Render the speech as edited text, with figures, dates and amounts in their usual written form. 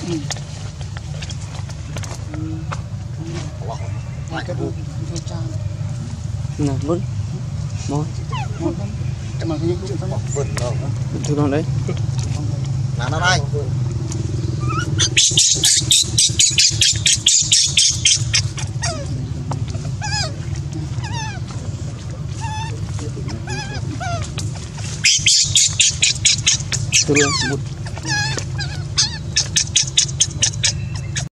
nè bớt mồi thu con đấy làm nó đây từ luôn một